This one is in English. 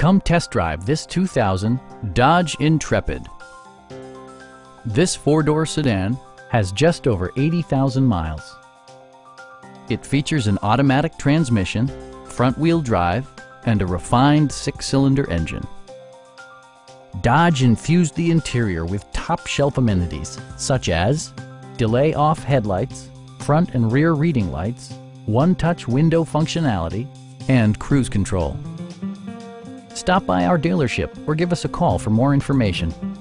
Come test drive this 2000 Dodge Intrepid. This four-door sedan has just over 80,000 miles. It features an automatic transmission, front-wheel drive, and a refined six-cylinder engine. Dodge infused the interior with top-shelf amenities such as delay-off headlights, front and rear reading lights, one-touch window functionality, and cruise control. Stop by our dealership or give us a call for more information.